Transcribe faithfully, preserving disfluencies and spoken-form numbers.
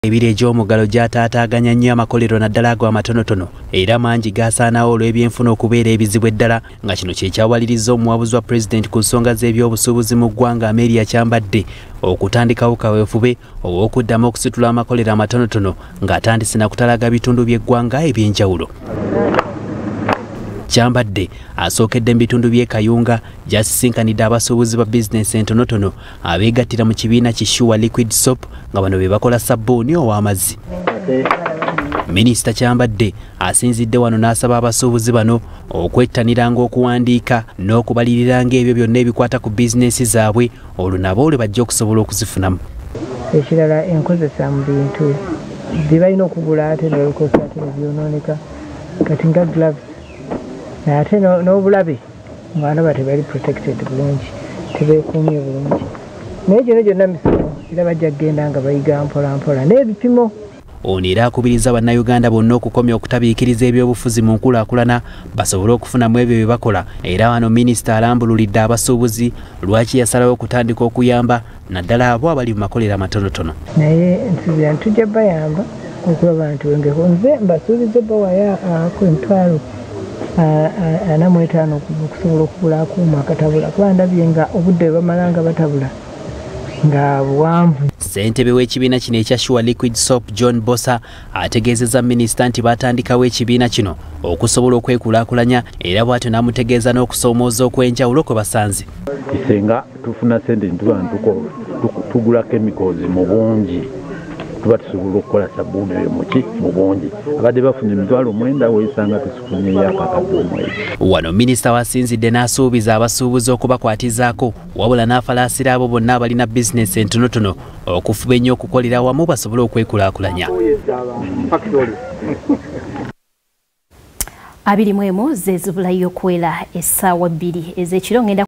Ebire egy'omugalo gyataataaganya nnyo amakolero naddala ago amatonotono era mangi gaasaanawo olw'ebyenfuna okubeera ebizibu eddala nga kino kye kyawaliriza omuwabuzi wa pulezidenti ku nsonga z'ebyobusuubuzi mu ggwanga Amelia Kyambadde okutandikawo kaweefube ow'okuddamu okusitula amakolero amatonotono ng'atandise na kutalaga bitundu by'eggwanga eby'enjawulo. Kyambadde asookedde mu bitundu by'e Kayunga gy'asisinkanidde abasuubuzi ba bizinensi entonotono abeegattira mu kibiina ki Sure Liquid Soap nga bano be bakola sabbuuni ow'amazzi. Minisita Kyambadde asinzidde wano n'asaba abasuubuzi bano okwettaniranga okuwandiika n'okubaliriranga ebyo byonna ebikwata ku bizinensi zaabwe olwo nabo olwe bajja okusobola okuzifunamu. Ekirala enkozesa mu bintu bye balina okugula ate n'olukosa ate nebyonooneka kati nga gloves ate n'obulabe ngaana ba tebali protected bulungi tebeekuumye bulungi naye gino gyonna misomo era bajja kgenda nga bayiga mpola mpola n'ebipimo. Ono era akubiriza Bannayuganda bonna okukomya okutabiikiriza ebyobufuzi mu nkulaakulana basobole okufunamu ebyo bye bakola era wano minisita alambululidde abasuubuzi lwaki yasalawo okutandika okuyamba naddala abo abali mu makolero amatonotono. Naye nsubira ntujja bayamba okulaba nti wengeho nze mbasuubiza bawaya ku emitwalo ana mu etaano okusobola okugula akuuma akatabula kuba ndabye nga obudde bwe bamala nga batabula nga buwanvu. Ssentebe w'ekibiina kino ekya Sure Liquid Soap John Bosa ategeezezza minisita nti batandikawo ekibiina kino okusobola okwekulaakulanya era bw'atyo n'amutegeeza n'okusoomooza okw'enjawulo kwe basanze. Isenga tufuna ssente ntuba tugula chemicals mu bungi tuba tusobola okukola sabbuuni eyo muki mu bungi abadde bafuna emitwalo mwenda weesanga tusifunye yakakadde omwezi. Wano minisita wasinzidde n'asuubiza abasuubuzi okubakwatizaako wabula n'afalaasira abo bonna abalina bizinensi entonotono okufuba ennyo okukolera wamu basobole okwekulaakulanya. abiri mu emu ze zibulayo okuwera essaawa bbiri ez'ekiro ngenda